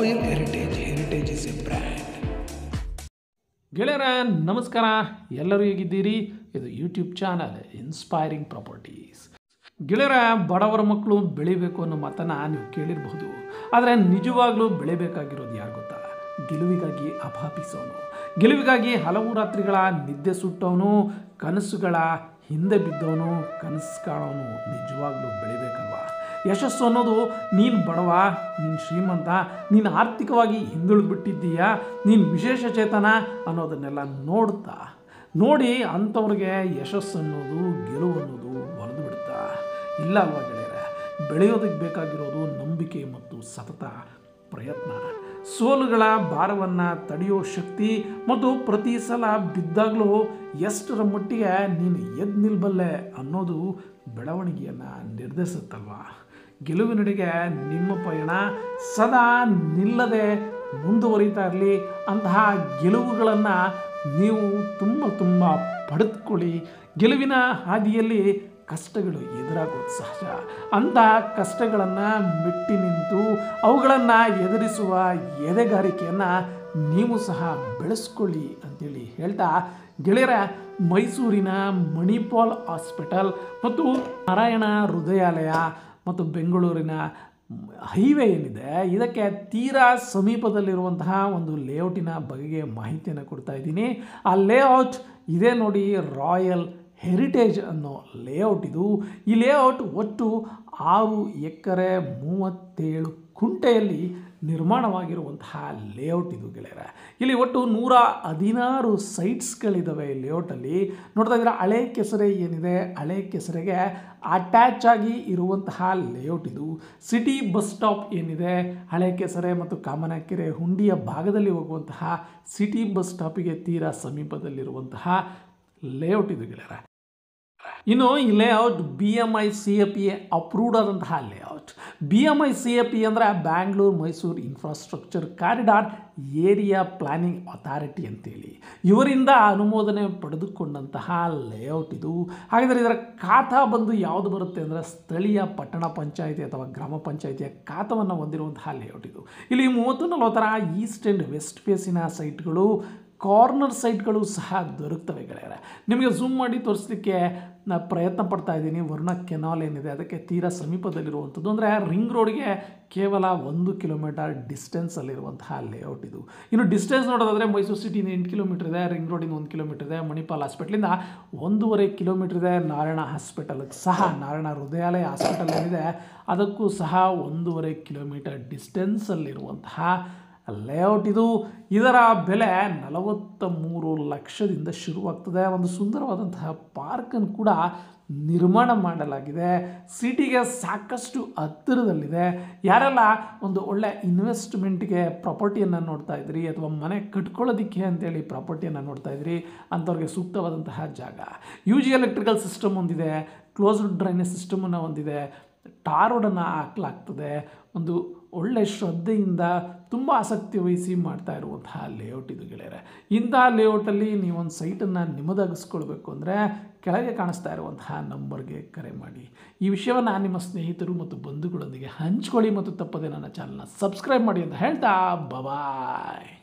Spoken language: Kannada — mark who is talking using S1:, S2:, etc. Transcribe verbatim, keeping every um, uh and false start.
S1: Royal heritage heritage is a brand.
S2: ಗೆಳೆಯರ ನಮಸ್ಕಾರ, ಎಲ್ಲರೂ ಹೇಗಿದ್ದೀರಿ? ಇದು ಯೂಟ್ಯೂಬ್ ಚಾನಲ್ ಇನ್ಸ್ಪೈರಿಂಗ್ ಪ್ರಾಪರ್ಟೀಸ್. ಗೆಳೆಯರ, ಬಡವರ ಮಕ್ಕಳು ಬೆಳಿಬೇಕು ಅನ್ನೋ ಮಾತನ್ನು ನೀವು ಕೇಳಿರಬಹುದು. ಆದರೆ ನಿಜವಾಗ್ಲೂ ಬೆಳಿಬೇಕಾಗಿರೋದು ಯಾರು ಗೊತ್ತಾ? ಗೆಲುವಿಗಾಗಿ ಅಭಾಪಿಸೋನು, ಗೆಲುವಿಗಾಗಿ ಹಲವು ರಾತ್ರಿಗಳ ನಿದ್ದೆ ಸುಟ್ಟವನು, ಕನಸುಗಳ ಹಿಂದೆ ಬಿದ್ದವನು, ಕನಸು ಕಾಣೋನು ನಿಜವಾಗ್ಲೂ ಬೆಳಿಬೇಕಲ್ವಾ? ಯಶಸ್ಸು ಅನ್ನೋದು ನೀನು ಬಡವ, ನೀನು ಶ್ರೀಮಂತ, ನೀನು ಆರ್ಥಿಕವಾಗಿ ಹಿಂದುಳಿದು ಬಿಟ್ಟಿದ್ದೀಯಾ, ನೀನು ವಿಶೇಷ ಚೇತನ ಅನ್ನೋದನ್ನೆಲ್ಲ ನೋಡ್ತಾ ನೋಡಿ ಅಂಥವ್ರಿಗೆ ಯಶಸ್ಸು ಅನ್ನೋದು, ಗೆಲುವು ಅನ್ನೋದು ಒಲಿದು ಬಿಡುತ್ತಾ? ಇಲ್ಲ ಅಲ್ವಾ ಗೆಳೆಯರೆ? ಬೆಳೆಯೋದಕ್ಕೆ ಬೇಕಾಗಿರೋದು ನಂಬಿಕೆ ಮತ್ತು ಸತತ ಪ್ರಯತ್ನ, ಸೋಲುಗಳ ಭಾರವನ್ನು ತಡೆಯೋ ಶಕ್ತಿ ಮತ್ತು ಪ್ರತಿ ಸಲ ಬಿದ್ದಾಗಲೂ ಎಷ್ಟರ ಮಟ್ಟಿಗೆ ನೀನು ಎದ್ದು ನಿಲ್ಬಲ್ಲೆ ಅನ್ನೋದು ಬೆಳವಣಿಗೆಯನ್ನು ನಿರ್ಧರಿಸುತ್ತಲ್ವ? ಗೆಲುವಿನೆಡೆಗೆ ನಿಮ್ಮ ಪಯಣ ಸದಾ ನಿಲ್ಲದೆ ಮುಂದುವರಿತಾ ಇರಲಿ. ಅಂತಹ ಗೆಲುವುಗಳನ್ನು ನೀವು ತುಂಬ ತುಂಬ ಪಡೆದುಕೊಳ್ಳಿ. ಗೆಲುವಿನ ಹಾದಿಯಲ್ಲಿ ಕಷ್ಟಗಳು ಎದುರಾಗೋದು ಸಹಜ. ಅಂತಹ ಕಷ್ಟಗಳನ್ನು ಮೆಟ್ಟಿ ನಿಂತು ಅವುಗಳನ್ನು ಎದುರಿಸುವ ಎದೆಗಾರಿಕೆಯನ್ನು ನೀವು ಸಹ ಬೆಳೆಸ್ಕೊಳ್ಳಿ ಅಂತೇಳಿ ಹೇಳ್ತಾ, ಗೆಳೆಯರ, ಮೈಸೂರಿನ ಮಣಿಪಾಲ್ ಹಾಸ್ಪಿಟಲ್ ಮತ್ತು ನಾರಾಯಣ ಹೃದಯಾಲಯ ಮತ್ತು ಬೆಂಗಳೂರಿನ ಹೈವೇ ಏನಿದೆ, ಇದಕ್ಕೆ ತೀರಾ ಸಮೀಪದಲ್ಲಿರುವಂತಹ ಒಂದು ಲೇಔಟಿನ ಬಗೆಗೆ ಮಾಹಿತಿಯನ್ನು ಕೊಡ್ತಾ ಇದ್ದೀನಿ. ಆ ಲೇಔಟ್ ಇದೇ ನೋಡಿ, ರಾಯಲ್ ಹೆರಿಟೇಜ್ ಅನ್ನೋ ಲೇಔಟ್ ಇದು. ಈ ಲೇಔಟ್ ಒಟ್ಟು ಆರು ಎಕರೆ ಮೂವತ್ತೇಳು ಕುಂಟೆಯಲ್ಲಿ ನಿರ್ಮಾಣವಾಗಿರುವಂತಹ ಲೇಔಟ್ ಇದು ಗೆಳೆಯರೆ. ಇಲ್ಲಿ ಒಟ್ಟು ನೂರ ಹದಿನಾರು ಸೈಟ್ಸ್ಗಳಿದ್ದಾವೆ ಈ ಲೇಔಟಲ್ಲಿ. ನೋಡ್ತಾ ಇದ್ದೀರಾ, ಹಳೆ ಕೆಸರೆ ಏನಿದೆ, ಹಳೆ ಕೆಸರೆಗೆ ಅಟ್ಯಾಚ್ ಆಗಿ ಇರುವಂತಹ ಲೇಔಟ್ ಇದು. ಸಿಟಿ ಬಸ್ ಸ್ಟಾಪ್ ಏನಿದೆ, ಹಳೆ ಕೆಸರೆ ಮತ್ತು ಕಾಮನಕೆರೆ ಹುಂಡಿಯ ಭಾಗದಲ್ಲಿ ಹೋಗುವಂತಹ ಸಿಟಿ ಬಸ್ ಸ್ಟಾಪಿಗೆ ತೀರಾ ಸಮೀಪದಲ್ಲಿರುವಂತಹ ಲೇಔಟ್ ಇದು ಗೆಳೆಯರೆ. ಇನ್ನು ಈ layout B M I C A P A approved ಆದಂತಹ layout. B M I C A P ಅಂದರೆ Bangalore Mysore infrastructure corridor area planning authority ಅಂತೇಳಿ ಇವರಿಂದ ಅನುಮೋದನೆ ಪಡೆದುಕೊಂಡಂತಹ ಲೇಔಟ್ ಇದು. ಹಾಗಾದರೆ ಇದರ ಖಾತಾ ಬಂದು ಯಾವುದು ಬರುತ್ತೆ ಅಂದರೆ ಸ್ಥಳೀಯ ಪಟ್ಟಣ ಪಂಚಾಯಿತಿ ಅಥವಾ ಗ್ರಾಮ ಪಂಚಾಯಿತಿಯ ಖಾತವನ್ನು ಹೊಂದಿರುವಂತಹ ಲೇಔಟ್ ಇದು. ಇಲ್ಲಿ ಮೂವತ್ತು ನಲವತ್ತರ ಈಸ್ಟ್ ಆ್ಯಂಡ್ ವೆಸ್ಟ್ ಫೇಸಿನ ಸೈಟ್ಗಳು, ಕಾರ್ನರ್ ಸೈಟ್ಗಳು ಸಹ ದೊರಕ್ತವೆ ಗೆಳೆಯರೆ. ನಿಮಗೆ ಝೂಮ್ ಮಾಡಿ ತೋರಿಸಲಿಕ್ಕೆ ನಾನು ಪ್ರಯತ್ನ ಪಡ್ತಾ ಇದ್ದೀನಿ. ವರುಣ ಕೆನಾಲ್ ಏನಿದೆ ಅದಕ್ಕೆ ತೀರಾ ಸಮೀಪದಲ್ಲಿರುವಂಥದ್ದು, ಅಂದರೆ ರಿಂಗ್ ರೋಡ್ಗೆ ಕೇವಲ ಒಂದು ಕಿಲೋಮೀಟರ್ ಡಿಸ್ಟೆನ್ಸಲ್ಲಿರುವಂತಹ ಲೇಔಟ್ ಇದು. ಇನ್ನು ಡಿಸ್ಟೆನ್ಸ್ ನೋಡೋದಾದರೆ ಮೈಸೂರು ಸಿಟಿಯಿಂದ ಎಂಟು ಕಿಲೋಮೀಟರ್ ಇದೆ, ರಿಂಗ್ ರೋಡಿಂದ ಒಂದು ಕಿಲೋಮೀಟರ್ ಇದೆ, ಮಣಿಪಾಲ್ ಹಾಸ್ಪಿಟ್ಲಿಂದ ಒಂದೂವರೆ ಕಿಲೋಮೀಟರ್ ಇದೆ, ನಾರಾಯಣ ಹಾಸ್ಪಿಟಲ್ಗೆ ಸಹ, ನಾರಾಯಣ ಹೃದಯಾಲಯ ಹಾಸ್ಪಿಟಲ್ ಏನಿದೆ ಅದಕ್ಕೂ ಸಹ ಒಂದೂವರೆ ಕಿಲೋಮೀಟರ್ ಡಿಸ್ಟೆನ್ಸಲ್ಲಿರುವಂತಹ ಲೇಔಟ್ ಇದು. ಇದರ ಬೆಲೆ ನಲವತ್ತ ಮೂರು ಲಕ್ಷದಿಂದ ಶುರುವಾಗ್ತದೆ. ಒಂದು ಸುಂದರವಾದಂತಹ ಪಾರ್ಕನ್ನು ಕೂಡ ನಿರ್ಮಾಣ ಮಾಡಲಾಗಿದೆ. ಸಿಟಿಗೆ ಸಾಕಷ್ಟು ಹತ್ತಿರದಲ್ಲಿದೆ. ಯಾರೆಲ್ಲ ಒಂದು ಒಳ್ಳೆ ಇನ್ವೆಸ್ಟ್ಮೆಂಟ್ಗೆ ಪ್ರಾಪರ್ಟಿಯನ್ನು ನೋಡ್ತಾ ಇದ್ರಿ ಅಥವಾ ಮನೆ ಕಟ್ಕೊಳ್ಳೋದಕ್ಕೆ ಅಂತೇಳಿ ಪ್ರಾಪರ್ಟಿಯನ್ನು ನೋಡ್ತಾ ಇದ್ರಿ, ಅಂಥವ್ರಿಗೆ ಸೂಕ್ತವಾದಂತಹ ಜಾಗ. ಯು ಜಿ ಎಲೆಕ್ಟ್ರಿಕಲ್ ಸಿಸ್ಟಮ್ ಹೊಂದಿದೆ, ಕ್ಲೋಸ್ಡ್ ಡ್ರೈನೇಜ್ ಸಿಸ್ಟಮನ್ನು ಹೊಂದಿದೆ, ಟಾರ್ ರೋಡನ್ನು ಹಾಕಲಾಗ್ತದೆ. ಒಂದು ಒಳ್ಳೆ ಶ್ರದ್ಧೆಯಿಂದ ತುಂಬ ಆಸಕ್ತಿ ವಹಿಸಿ ಮಾಡ್ತಾ ಇರುವಂತಹ ಲೇಔಟ್ ಇದು ಗೆಳೆಯರೆ. ಇಂತಹ ಲೇಔಟಲ್ಲಿ ನೀವೊಂದು ಸೈಟನ್ನು ನಿಮ್ಮದಾಗಿಸ್ಕೊಳ್ಬೇಕು ಅಂದರೆ ಕೆಳಗೆ ಕಾಣಿಸ್ತಾ ಇರುವಂತಹ ನಂಬರ್ಗೆ ಕರೆ ಮಾಡಿ. ಈ ವಿಷಯವನ್ನು ನಿಮ್ಮ ಸ್ನೇಹಿತರು ಮತ್ತು ಬಂಧುಗಳೊಂದಿಗೆ ಹಂಚ್ಕೊಳ್ಳಿ ಮತ್ತು ತಪ್ಪದೆ ನನ್ನ ಚಾನಲ್ನ ಸಬ್ಸ್ಕ್ರೈಬ್ ಮಾಡಿ ಅಂತ ಹೇಳ್ತಾ ಬಾಯ್.